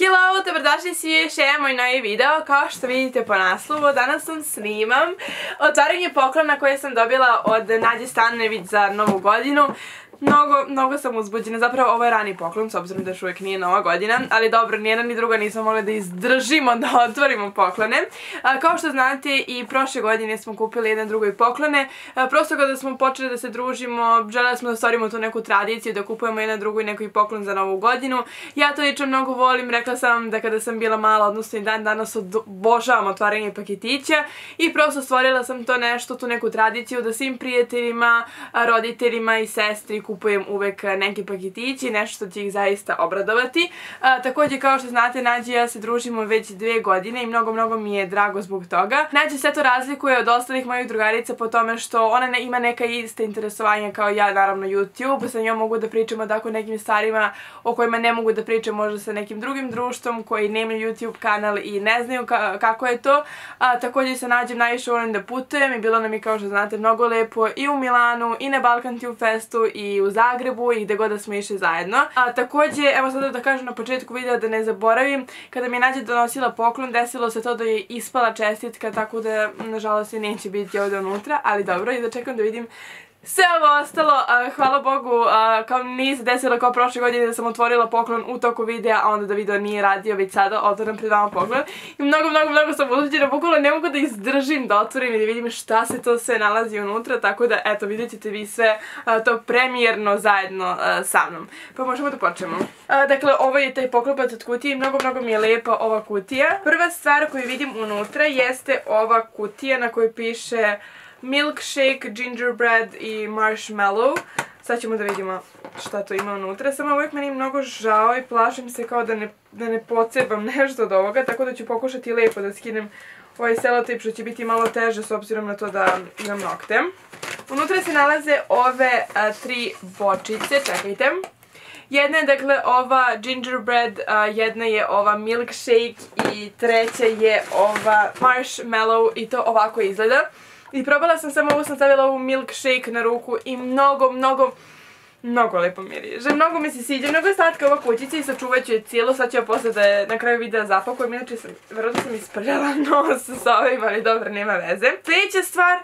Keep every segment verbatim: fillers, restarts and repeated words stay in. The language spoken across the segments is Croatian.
Hello, dobrodošli svi u još jedan moj novi video. Kao što vidite po naslovu, danas sam snimam otvaranje poklona koje sam dobila od Nađe Stanojević za novu godinu. Mnogo, mnogo sam uzbuđena, zapravo ovo je rani poklon, s obzirom da još uvijek nije nova godina, ali dobro, ni jedna ni druga nismo mogli da izdržimo da otvorimo poklone. A, kao što znate, i prošle godine smo kupili jedan drugoj poklone, a, prosto kada smo počeli da se družimo, željeli smo da stvorimo tu neku tradiciju, da kupujemo jedan drugoj neki poklon za novu godinu. Ja to lično mnogo volim, rekla sam vam da kada sam bila mala, odnosno i dan danas obožavam otvaranje paketića i prosto stvorila sam to nešto, tu neku tradiciju da svim prijateljima, roditeljima i sestri kupujem uvek neki paketići, nešto što će ih zaista obradovati. A, također, kao što znate, Nađa i ja se družimo već dve godine i mnogo, mnogo mi je drago zbog toga. Nađa se to razlikuje od ostalih mojih drugarica po tome što ona ne, ima neka ista interesovanja kao ja, naravno YouTube. Sa njom mogu da pričam o tako nekim stvarima o kojima ne mogu da pričam možda sa nekim drugim društvom koji nemaju YouTube kanal i ne znaju ka kako je to. A, također sa Nađem najviše volim da putujem i bilo nam je, kao što znate, mnogo lepo i u Milanu i na Balkan Tube Festu i u Zagrebu i gde god da smo išli zajedno. A također, evo sada da kažem na početku videa da ne zaboravim, kada mi je Nađa donosila poklon, desilo se to da je ispala čestitka, tako da nažalost je neće biti ovdje unutra, ali dobro, i da čekam da vidim sve ovo ostalo. A, hvala Bogu, a, kao nije se desilo kao prošle godine da sam otvorila poklon u toku videa, a onda da video nije radio, već sada otvoram pred vama poklon. I mnogo, mnogo, mnogo sam uzbuđena, bukvalno ne mogu da izdržim da otvorim i da vidim šta se to sve nalazi unutra, tako da eto, vidjet ćete vi sve a, to premijerno zajedno a, sa mnom. Pa možemo da počnemo. A, dakle, ovo je taj poklopac od kutije i mnogo, mnogo mi je lepa ova kutija. Prva stvar koju vidim unutra jeste ova kutija na kojoj piše milkshake, gingerbread i marshmallow. Sad ćemo da vidimo šta to ima unutra. Samo uvijek meni mnogo žao i plašim se kao da ne, da ne pocebam nešto od ovoga, tako da ću pokušati lepo da skinem ovaj selotip, što će biti malo teže s obzirom na to da imam nokte. Unutra se nalaze ove a, tri bočice, čekajte. Jedna je dakle ova gingerbread, a, jedna je ova milkshake i treća je ova marshmallow i to ovako izgleda. I probala sam samo ovu, sam stavila ovu milkshake na ruku i mnogo, mnogo, mnogo lepo miriše. Mnogo mi se sviđa, mnogo je slatka ova kućica i sačuvat ću je cijelo. Sad ću ja posle da je na kraju videa zapakujem, inače sam, verovatno sam isprljala nos sa ovim, ali dobro, nema veze. Sljedeća stvar,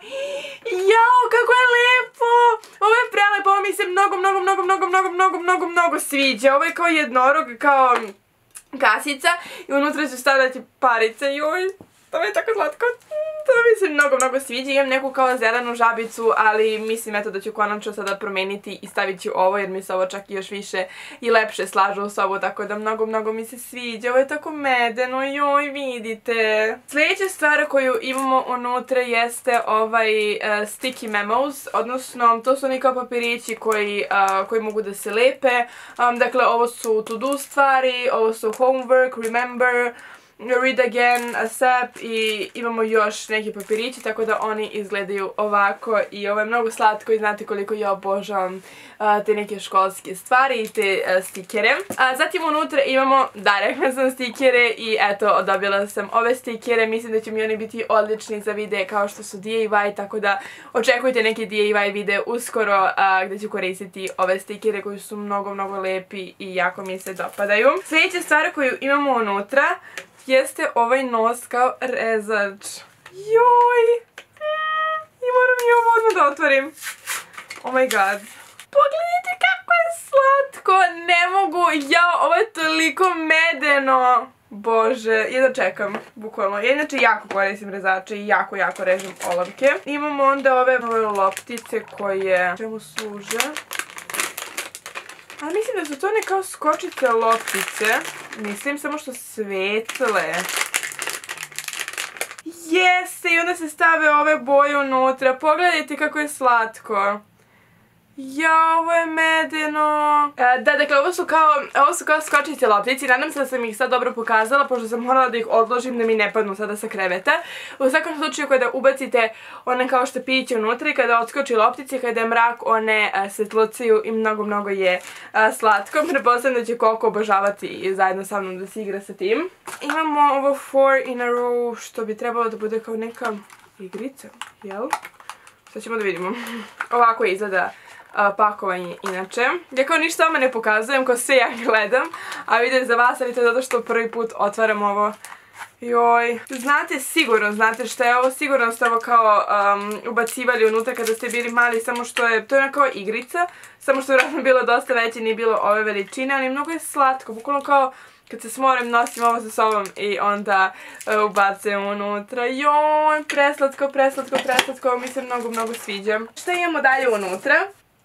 jao, kako je lepo! Ovo je prelepo, ovo mi se mnogo, mnogo, mnogo, mnogo, mnogo, mnogo, mnogo, mnogo sviđa. Ovo je kao jednorog, kao kasica i unutra ću stavljati parice, joj, ovo je tako slatko. To mi se mnogo, mnogo sviđa. Imam neku kao zelenu žabicu, ali mislim eto da ću konačno sada promeniti i stavit ću ovo jer mi se ovo čak i još više i lepše slažu u sobu, tako da mnogo, mnogo mi se sviđa. Ovo je tako medeno, joj, vidite. Sljedeća stvar koju imamo unutra jeste ovaj uh, sticky memos, odnosno to su oni kao papirići koji, uh, koji mogu da se lepe. Um, dakle, ovo su to do stvari, ovo su homework, remember, read again, accept i imamo još neki papirići, tako da oni izgledaju ovako i ovo je mnogo slatko i znate koliko ja obožavam uh, te neke školske stvari i te uh, stikere. A zatim unutra imamo, da, rekla sam stikere i eto, dobila sam ove stikere, mislim da će mi oni biti odlični za videe kao što su D I Y, tako da očekujte neki D I Y video uskoro uh, gdje ću koristiti ove stikere koji su mnogo, mnogo lepi i jako mi se dopadaju. Sljedeća stvar koju imamo unutra jeste ovaj nos kao rezač. Joj! Mm, I moram i ovo odmah da otvorim. Oh my god. Pogledajte kako je slatko! Ne mogu! Jao, ovo je toliko medeno! Bože, jedno čekam, bukvalno. Ja inače jako koristim rezače i jako, jako režem olovke. Imamo onda ove, ove loptice koje čemu služe. A mislim da su to ne kao skočice loptice. Mislim samo što svetle. Jeste, i onda se stave ove boje unutra. Pogledajte kako je slatko. Ja, ovo je medeno. E, da, dakle, ovo su kao, ovo su kao skočice loptice. Nadam se da sam ih sad dobro pokazala, pošto sam morala da ih odložim da mi ne padnu sada sa kreveta. U svakom slučaju, kada ubacite one kao štapiće unutra i kada odskoči loptice, kada je mrak, one a, svetlucaju i mnogo, mnogo je a, slatko. Pretpostavljam da će Koko obožavati i zajedno sa mnom da se igra sa tim. Imamo ovo four in a row, što bi trebalo da bude kao neka igrica, jel? Sad ćemo da vidimo. Ovako izgleda pakovanje inače. Ja kao ništa vama ne pokazujem, kao sve ja gledam, a video je za vas, ali to je zato što prvi put otvaram ovo. Joj, znate sigurno, znate šta je ovo, sigurno ste ovo kao ubacivali unutra kada ste bili mali, samo što je, to je ona kao igrica, samo što je vjerojatno bilo dosta veće, nije bilo ove veličine, ali mnogo je slatko, bukvalno kao kad se smorim nosim ovo sa sobom i onda ubacujem unutra. Joj, preslatko, preslatko, preslatko, mi se mnogo, mnogo sviđa. Šta imamo dalje unutra?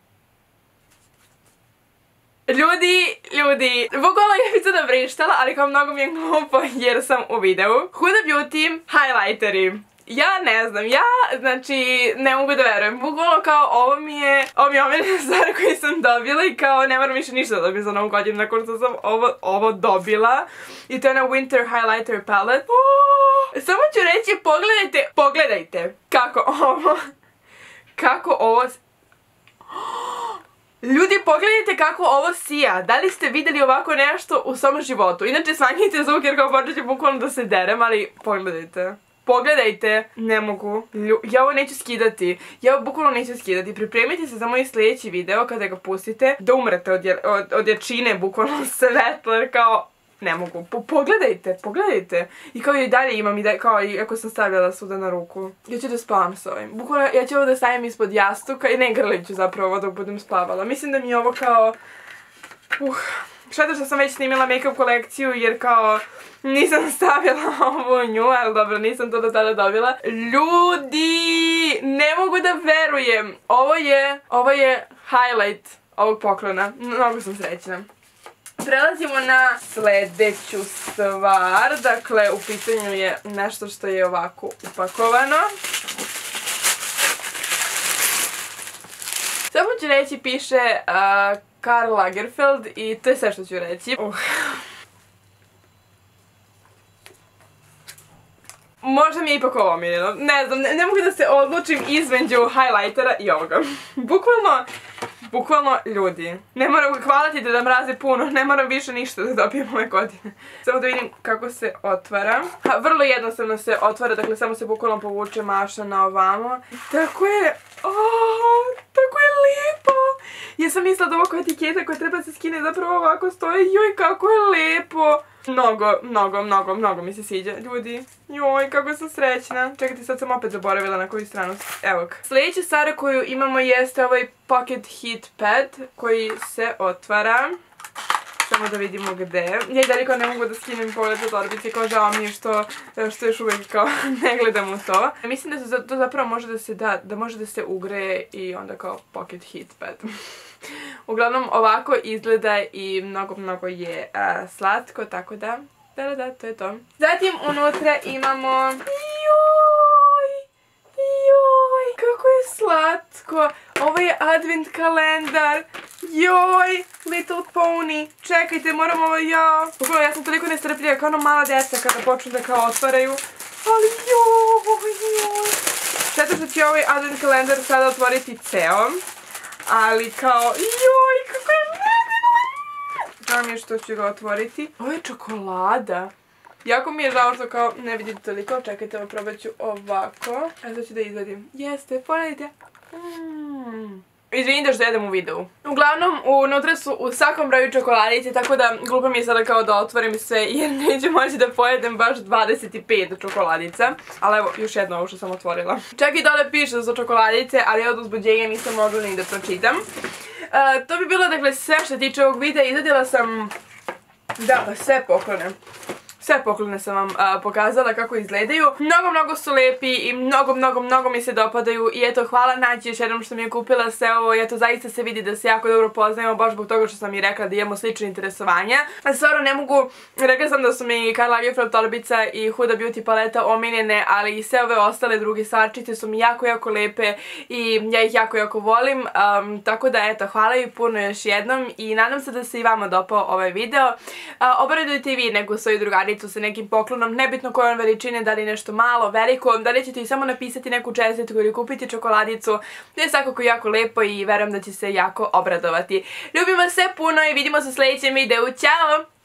Ljudi, ljudi, bukvalno ja bih sada vrištala, ali kao mnogo mi je glupo jer sam u videu. Huda Beauty highlighteri. Ja ne znam, ja, znači, ne mogu da verujem. Bukvalno kao ovo mi je, ovo mi je omiljena stvar koju sam dobila i kao ne moram više ništa da dobijem za novu godinu nakon što sam ovo, ovo dobila. I to je na Winter Highlighter Palette. Oh, samo ću reći, pogledajte, pogledajte kako ovo, kako ovo... Ljudi, pogledajte kako ovo sija. Da li ste vidjeli ovako nešto u svom životu? Inače, smanjite zvuk jer kao počet ću bukvalno da se derem, ali pogledajte. Pogledajte, ne mogu. Ja ovo neću skidati. Ja ovo bukvalno neću skidati. Pripremite se za moj sljedeći video kada ga pustite. Da umrete od, od, od jačine, bukvalno svetlo, jer kao... Ne mogu. Po, pogledajte, pogledajte. I kao i dalje imam, i da, kao i ako sam stavljala svuda na ruku. Ja ću da spavam s ovim. Bukvalno, ja ću ovo da stavim ispod jastuka i ne grlim ću zapravo ovo dok budem spavala. Mislim da mi je ovo kao... Uh, šteta što sam već snimila make-up kolekciju jer kao... Nisam stavila ovo u nju, ali dobro, nisam to do tada dobila. Ljudi, ne mogu da verujem. Ovo je, ovo je highlight ovog poklona. Mnogo sam srećna. Prelazimo na sljedeću stvar, dakle u pitanju je nešto što je ovako upakovano. Samo ću reći, piše uh, Karl Lagerfeld i to je sve što ću reći. Uh. Možda mi je ipak ovo omiljeno, ne znam, ne, ne mogu da se odlučim između highlightera i ovoga. Bukvalno, bukvalno ljudi, ne moram hvaliti da mraze puno, ne moram više ništa da dobijem ove godine. Samo da vidim kako se otvara. Ha, vrlo jednostavno se otvara, dakle samo se bukvalno povuče maša na ovamo. Tako je, oh, tako je lijepo. Ja sam mislila da ovo kao etiketa koja treba se skine zapravo ovako stoji, joj kako je lijepo. Mnogo, mnogo, mnogo, mnogo mi se sviđa, ljudi. Joj, kako sam srećna. Čekajte, sad sam opet zaboravila na koju stranu. Evo ga. Sljedeća stvar koju imamo jeste ovaj Pocket Heat Pad koji se otvara. Samo da vidimo gde. Ja i dalje kao ne mogu da skinem pogled za torbice, kao žao mi je što, što još uvijek kao ne gledam u to. Mislim da to zapravo može da se da, da može da se ugreje i onda kao Pocket Heat Pad. Uglavnom ovako izgleda i mnogo, mnogo je uh, slatko, tako da, da, da, da, to je to. Zatim unutra imamo, joj, joj, kako je slatko. Ovo je advent kalendar, joj, Little Pony, čekajte, moram ovo, ja. Pogledaj, ja sam toliko nestrpljiva, kao ono mala djeca kada počnu da kao otvaraju. Ali joj, joj. Šteta što ću ovaj advent kalendar sada otvoriti ceo. Ali kao, joj, kako je medeno! Žao mi je što ću ga otvoriti. Ovo je čokolada. Jako mi je žao što kao ne vidite toliko. Čekajte, ovo probat ću ovako. A sad ću da izvadim. Jeste, pogledajte. Mm. Izvinite što jedem u videu. Uglavnom, unutra su u svakom broju čokoladice, tako da glupo mi je sada kao da otvorim sve jer neću moći da pojedem baš dvadeset pet čokoladica. Ali evo, još jedno ovo što sam otvorila. Čak i dole piše da su čokoladice, ali od uzbuđenja nisam mogla ni da pročitam. Uh, to bi bilo dakle sve što tiče ovog videa. Izvadila sam, da pa sve poklone. Sve poklone sam vam uh, pokazala kako izgledaju. Mnogo, mnogo su lepi i mnogo, mnogo, mnogo mi se dopadaju. I eto, hvala Nađi još jednom što mi je kupila sve ovo. I eto, zaista se vidi da se jako dobro poznajemo, baš zbog toga što sam i rekla da imamo slične interesovanja. A stvarno ne mogu, rekla sam da su mi Karl Lagerfeld torbica i Huda Beauty paleta omiljene, ali i sve ove ostale druge stvarčice su mi jako, jako lepe i ja ih jako, jako volim. Um, tako da eto, hvala i puno još jednom i nadam se da se i vama dopao ovaj video. Uh, obradujte i vi neku svoju drugaricu sa nekim poklonom, nebitno kojom veličine, da li nešto malo, veliko, da li ćete i samo napisati neku čestitku ili kupiti čokoladicu. To je svakako jako lepo i verujem da će se jako obradovati. Ljubim vas sve puno i vidimo se u sljedećem videu. Ćao!